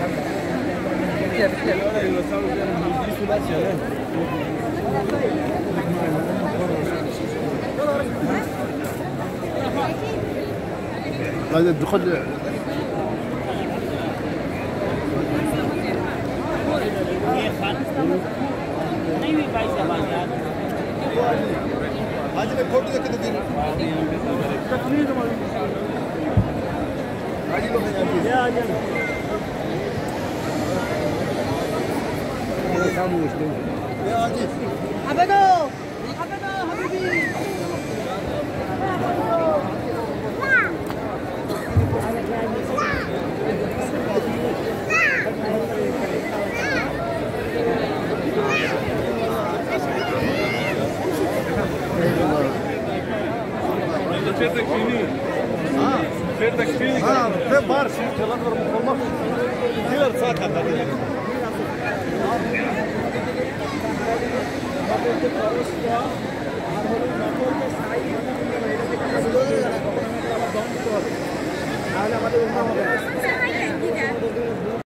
هذا الدخل नहीं हुई भाई साहब यार आज मैं फोटो देख के तो तकलीफ हमारी आज लोग ये आ जाए ये सामने मुश्किल ये आज अबे दो हबीबी في بار شيء كلام والله كثير ساكت هذا